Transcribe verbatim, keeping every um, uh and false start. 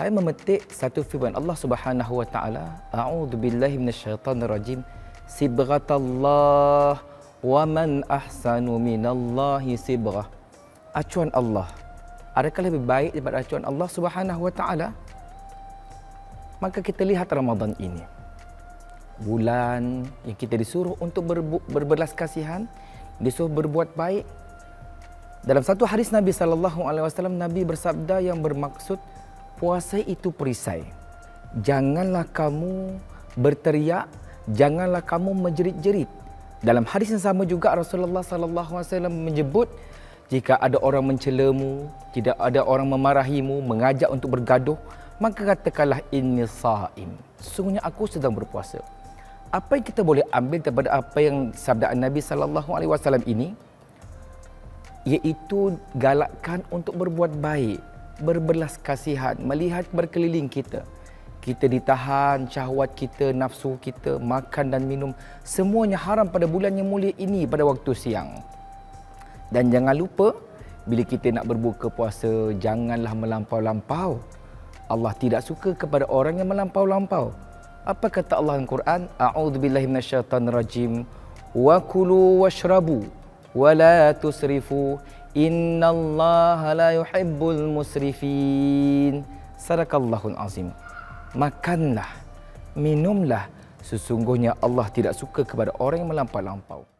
saya memetik satu firman Allah Subhanahu wa taala, a'udzu billahi minasyaitonir rajim, sibghatallah wa man ahsanu minallahi sibghah. Acuan Allah, adakah lebih baik daripada acuan Allah Subhanahu wa taala? Maka kita lihat Ramadan ini, bulan yang kita disuruh untuk berbu- berbelas kasihan, disuruh berbuat baik. Dalam satu hadis Nabi sallallahu alaihi wasallam, Nabi bersabda yang bermaksud puasa itu perisai. Janganlah kamu berteriak, janganlah kamu menjerit-jerit. Dalam hadis yang sama juga Rasulullah sallallahu alaihi wasallam menyebut, jika ada orang mencelamu, tidak ada orang memarahimu, mengajak untuk bergaduh, maka katakanlah inni shaim. Sesungguhnya aku sedang berpuasa. Apa yang kita boleh ambil daripada apa yang sabdaan Nabi sallallahu alaihi wasallam ini? Iaitu galakkan untuk berbuat baik, berbelas kasihan, melihat berkeliling kita. Kita ditahan syahwat kita, nafsu kita, makan dan minum, semuanya haram pada bulan yang mulia ini pada waktu siang. Dan jangan lupa, bila kita nak berbuka puasa, janganlah melampau-lampau. Allah tidak suka kepada orang yang melampau-lampau. Apa kata Allah dalam Quran? A'udzubillahi minasyaitonirrajim. Wa kulu washrabu wa la tusrifu innallaha la yuhibbul musrifin. Sadaqallahul azim. Makanlah, minumlah, sesungguhnya Allah tidak suka kepada orang yang melampau-lampau.